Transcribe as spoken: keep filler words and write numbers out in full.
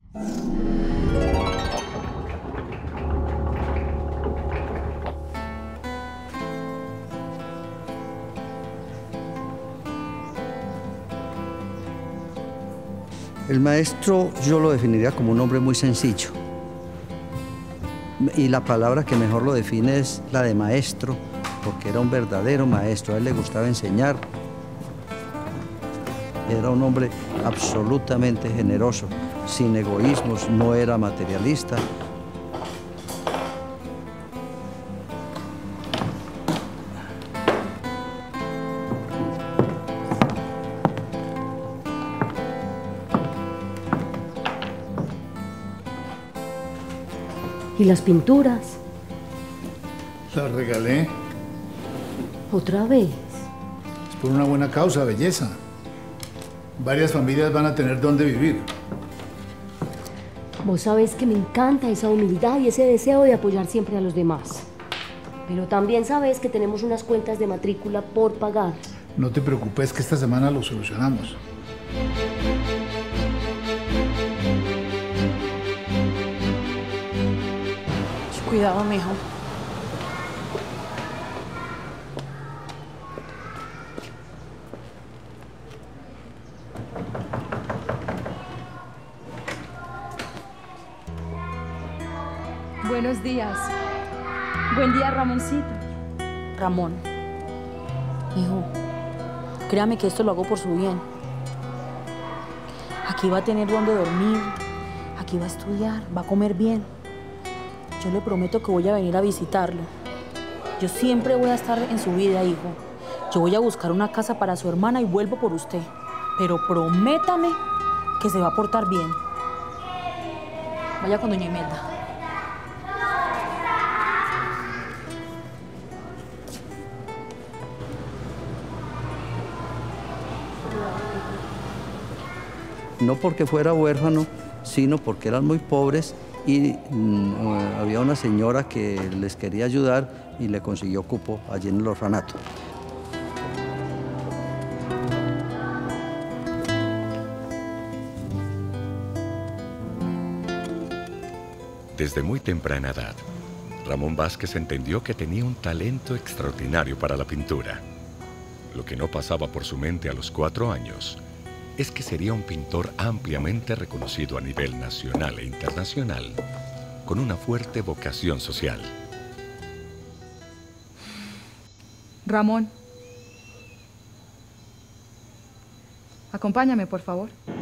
El maestro yo lo definiría como un hombre muy sencillo. Y la palabra que mejor lo define es la de maestro, porque era un verdadero maestro. A él le gustaba enseñar. Era un hombre absolutamente generoso, sin egoísmos, no era materialista. ¿Y las pinturas? Las regalé. ¿Otra vez? Es por una buena causa, belleza. Varias familias van a tener dónde vivir. Vos sabés que me encanta esa humildad y ese deseo de apoyar siempre a los demás. Pero también sabés que tenemos unas cuentas de matrícula por pagar. No te preocupes que esta semana lo solucionamos. Cuidado, mijo. Buenos días. Buen día, Ramoncito. Ramón, hijo, créame que esto lo hago por su bien. Aquí va a tener donde dormir, aquí va a estudiar, va a comer bien. Yo le prometo que voy a venir a visitarlo. Yo siempre voy a estar en su vida, hijo. Yo voy a buscar una casa para su hermana y vuelvo por usted. Pero prométame que se va a portar bien. Vaya con doña Imelda. No porque fuera huérfano, sino porque eran muy pobres y mm, había una señora que les quería ayudar y le consiguió cupo allí en el orfanato. Desde muy temprana edad, Ramón Vázquez entendió que tenía un talento extraordinario para la pintura. Lo que no pasaba por su mente a los cuatro años es que sería un pintor ampliamente reconocido a nivel nacional e internacional, con una fuerte vocación social. Ramón, acompáñame, por favor.